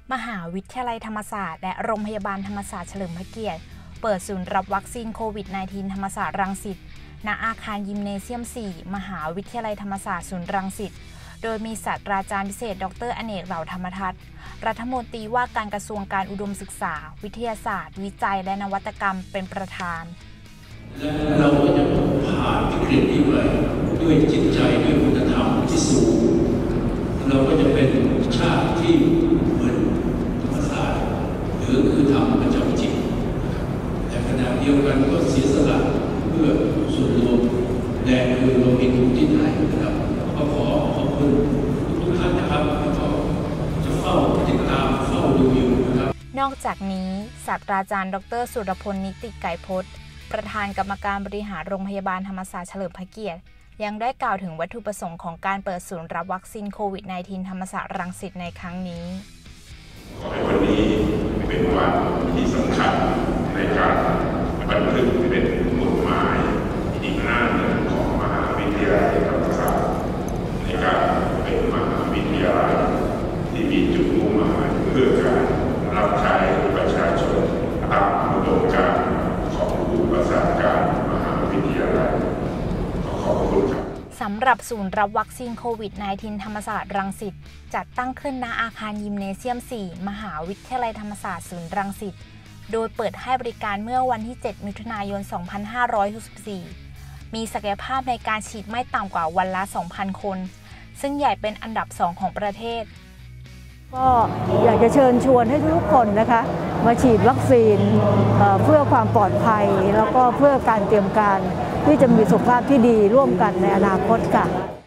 มหาวิทยาลัยธรรมศาสตร์และโรงพยาบาลธรรมศาสตร์เฉลิมพระเกียรติเปิดศูนย์รับวัคซีนโควิด -19 ธรรมศาสตร์รังสิตณอาคารยิมเนเซียม 4 มหาวิทยาลัยธรรมศาสตร์ศูนย์รังสิตโดยมีศาสตราจารย์พิเศษดร.อเนก เหล่าธรรมทัศน์รัฐมนตรีว่าการกระทรวงการอุดมศึกษาวิทยาศาสตร์วิจัยและนวัตกรรมเป็นประธานและเราก็จะผ่านวิกฤตนี้ไปด้วยจิตใจด้วยคุณธรรมที่สูงเราก็จะเป็นชาติที่เหมือนธรรมศาสตร์หรือคือธรรมประจำจิตแต่ขณะเดียวกันก็เสียสละเพื่อส่วนรวมและคือเราเห็นที่ไหนนะครับก็ขอขอบคุณทุกท่านนะครับแล้วก็จะเฝ้าติดตามเฝ้าดูอยู่นะครับนอกจากนี้ศาสตราจารย์ดร.สุรพลนิติไกรพจน์ประธานกรรมการบริหารโรงพยาบาลธรรมศาสตร์เฉลิมพระเกียรติยังได้กล่าวถึงวัตถุประสงค์ของการเปิดศูนย์รับวัคซีนโควิด -19 ธรรมศาสตร์รังสิตในครั้งนี้ขอให้วันนี้เป็นวันที่สำคัญในการบันทึกเป็นหมุดหมายอีกหน้าหนึ่งของมหาวิทยาลัยธรรมศาสตร์ในการเป็นมหาวิทยาลัยที่มีจุดมุ่งหมายเพื่อการรับใช้ประชาชนตามอุดมการณ์ของผู้ประสานการมหาวิทยาลัยขอบคุณครับสำหรับศูนย์รับวัคซีนโควิด -19 ธรรมศาสตร์รังสิตจัดตั้งขึ้นณอาคารยิมเนเซียม 4 มหาวิทยาลัยธรรมศาสตร์ศูนย์รังสิตโดยเปิดให้บริการเมื่อวันที่ 7 มิถุนายน 2564 มีศักยภาพในการฉีดไม่ต่ำกว่าวันละ 2,000 คนซึ่งใหญ่เป็นอันดับ 2 ของประเทศก็อยากจะเชิญชวนให้ทุกคนนะคะมาฉีดวัคซีนเพื่อความปลอดภัยแล้วก็เพื่อการเตรียมการที่จะมีสุขภาพที่ดีร่วมกันในอนาคตค่ะ